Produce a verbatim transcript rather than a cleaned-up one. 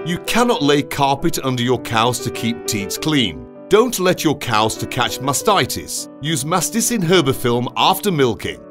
You cannot lay carpet under your cows to keep teats clean. Don't let your cows to catch mastitis. Use Masdisin Herbafilm after milking.